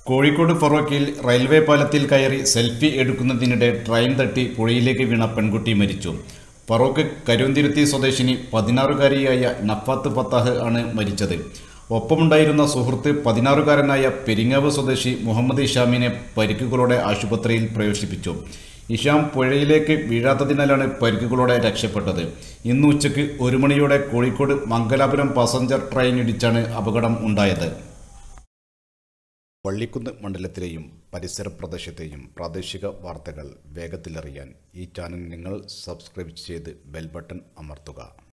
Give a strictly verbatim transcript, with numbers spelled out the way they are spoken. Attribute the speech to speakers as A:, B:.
A: Kozhikode ഫറോക്കിൽ railway പാലത്തിൽ കയറി selfie എടുക്കുന്നതിനിടെ train തട്ടി പുഴയിലേക്ക് വീണ പെൺകുട്ടി മരിച്ചു. ഫറോക്ക് കരുന്തിരുത്തി സ്വദേശിനി പതിനാറുകാരിയായ നഫാത്ത് ഫത്താഹ് ആണ് മരിച്ചത്. ഒപ്പമുണ്ടായിരുന്ന സുഹൃത്ത് പതിനാറുകാരനായ പെരിങ്ങാവ് സ്വദേശി മുഹമ്മദ് ഇഷാമിനെ പരിക്കുകളോടെ ആശുപത്രിയിൽ പ്രവേശിപ്പിച്ചു. ഇഷാം പുഴയിലേക്ക് വീഴാത്തതിനാലാണ് പരിക്കുകളോടെ രക്ഷപ്പെട്ടത്. ഇന്ന് ഉച്ചയ്ക്ക് ഒരു മണിയോടെ കോഴിക്കോട് മംഗലാപുരം പാസഞ്ചർ ട്രെയിൻ ഇടിച്ചാണ് അപകടം ഉണ്ടായത്. വള്ളിക്കുന്ന് മണ്ഡലത്തിലെയും പരിസര പ്രദേശത്തെയും പ്രാദേശിക വാർത്തകൾ വേഗത്തിലറിയാൻ ഈ ചാനൽ നിങ്ങൾ സബ്സ്ക്രൈബ് ചെയ്ത് ബെൽ ബട്ടൺ അമർത്തുക.